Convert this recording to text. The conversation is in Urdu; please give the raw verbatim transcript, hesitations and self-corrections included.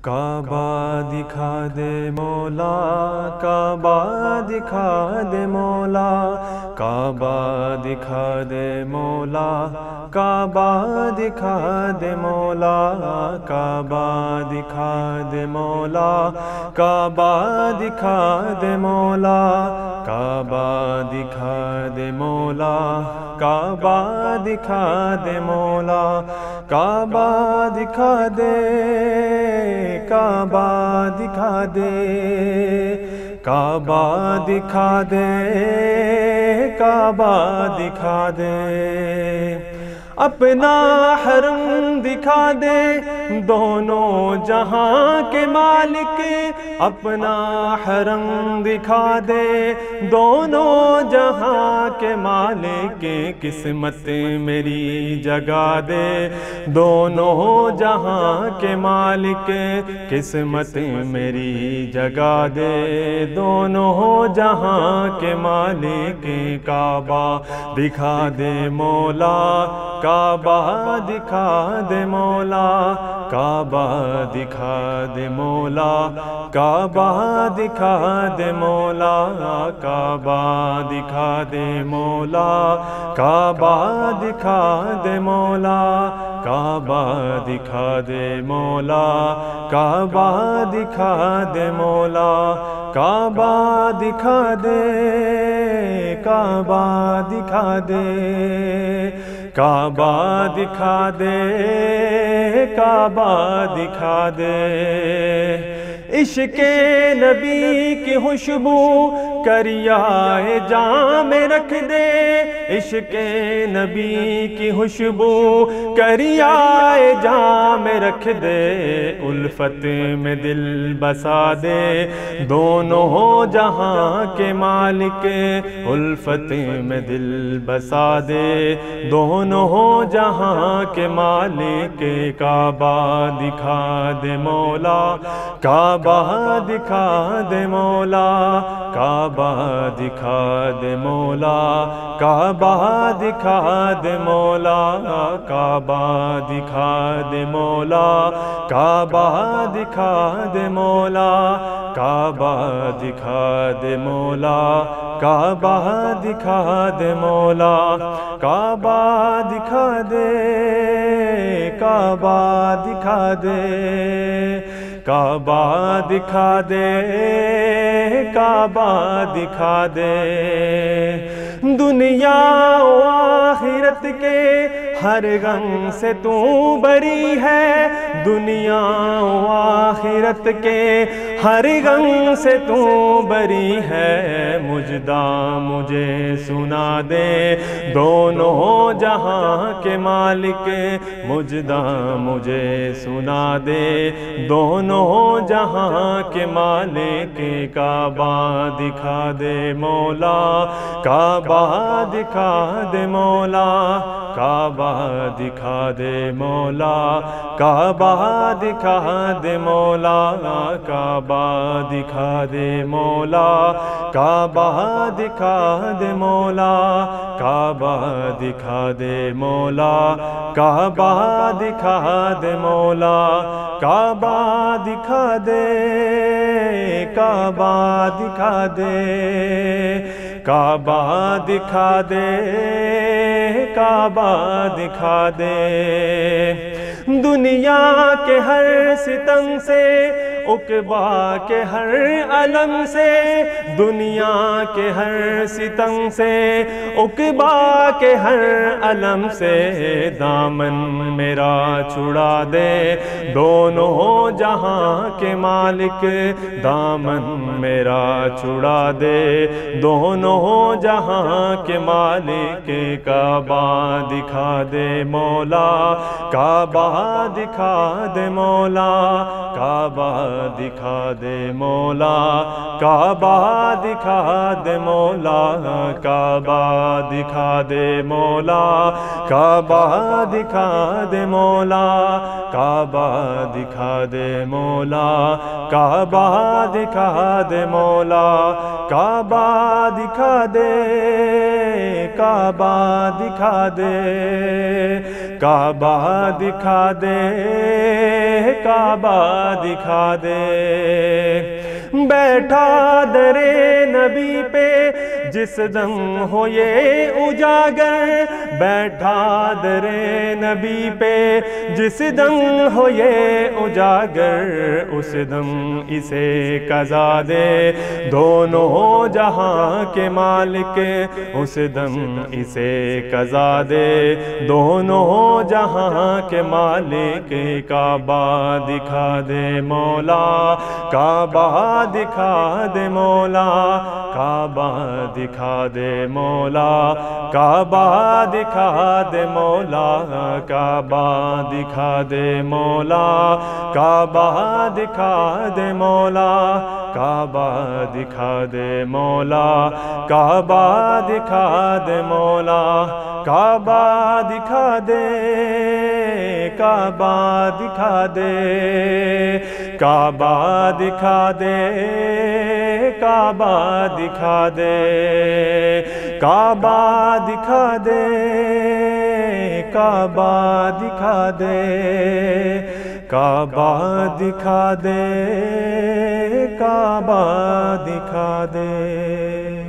کعبہ دکھا دے مولا، کعبہ دکھا دے مولا، کعبہ دکھا دے مولا، کعبہ دکھا دے مولا، کعبہ دکھا دے مولا، کعبہ دکھا دے مولا، کعبہ دکھا دے مولا، کعبہ دکھا دے مولا، کعبہ دکھا دے، کعبہ دکھا دے، کعبہ دکھا دے، کعبہ دکھا دے، اپنا حرم دکھا دے، دونوں جہاں کے مالک اپنا حرم دکھا دے، دونوں جہاں کے مالک قسمت میری جگا دے، دونوں جہاں کے مالک قسمت میری جگا دے، دونوں جہاں کے مالک کعبہ دکھا دے مولا، کعبہ دکھا دے مولا، کعبہ دکھا دے مولا، کعبہ دکھا دے مولا، کعبہ دکھا دے مولا، کعبہ دکھا دے مولا، کعبہ دکھا دے مولا، کعبہ دکھا دے مولا، کعبہ دکھا دے، کعبہ دکھا دے، کعبہ دکھا دے، کعبہ دکھا دے، عشق نبی کی خوشبو کریائے جام میں رکھ دے، عشق نبی کی خوشبو کریائے جام میں رکھ دے، الفت میں دل بسا دے، دونوں جہاں کے مالک الفت میں دل بسا دے، دونوں جہاں کے مالک کعبہ دکھا دے مولا، کعبہ دکھا دے مولا، کعبہ دکھا دے مولا، کعبہ دکھا دے مولا، کعبہ دکھا دے مولا، کعبہ دکھا دے مولا، کعبہ دکھا دے مولا، کعبہ دکھا دے مولا، کعبہ دکھا دے، کعبہ دکھا دے، کعبہ دکھا دے، کعبہ دکھا دے، دنیا و آخرت کے ہر غم سے تو بری ہے، دنیا و آخرت کے ہر غم سے تو بری ہے، مجدہ مجھے سنا دے، دونوں جہاں کے مالک مجدہ مجھے سنا دے، دونوں جہاں کے مالک کعبہ دکھا دے مولا، کعبہ دکھا دے مولا، کعبہ دکھا دے مولا، کعبہ دکھا دے مولا، کعبہ دکھا دے مولا، کعبہ دکھا دے مولا، کعبہ دکھا دے مولا، کعبہ دکھا دے مولا، کعبہ دکھا دے، کعبہ دکھا دے، کعبہ دکھا دے، کعبہ دکھا دے، دنیا کے ہر ستم سے عقبہ کے ہر علم سے، دنیا کے ہر ستم سے عقبہ کے ہر علم سے، دامن میرا چھڑا دے، دونوں جہاں کے مالک دامن میرا چھڑا دے، دونوں جہاں کے مالک کعبہ دکھا دے مولا، کعبہ دکھا دے مولا، کعبہ دکھا دے مولا، کعبہ دکھا دے مولا، کعبہ دکھا دے مولا، کعبہ دکھا دے مولا، کعبہ دکھا دے مولا، کعبہ دکھا دے مولا، کعبہ دکھا دے، کعبہ دکھا دے، کعبہ دکھا دے، کعبہ دکھا دے۔ بیٹھا در نبی پہ جس دم ہو یہ اجاگر، بیٹھا در نبی پہ جس دم ہو یہ اجاگر، اس دم اسے قضا دے دونوں جہاں کے مالک، اس دم اسے قضا دے دونوں جہاں کے مالک۔ کعبہ دکھا دے مولا، کعبہ دکھا دے مولا، کعبہ دکھا دے مولا، کعبہ دکھا دے مولا، کعبہ دکھا دے مولا، کعبہ دکھا دے مولا، کعبہ دکھا دے مولا، کعبہ دکھا دے مولا، کعبہ دکھا دے، کعبہ دکھا دے، کعبہ دکھا دے، کعبہ دکھا دے، کعبہ دکھا دے، کعبہ دکھا دے، کعبہ دکھا دے، کعبہ دکھا دے۔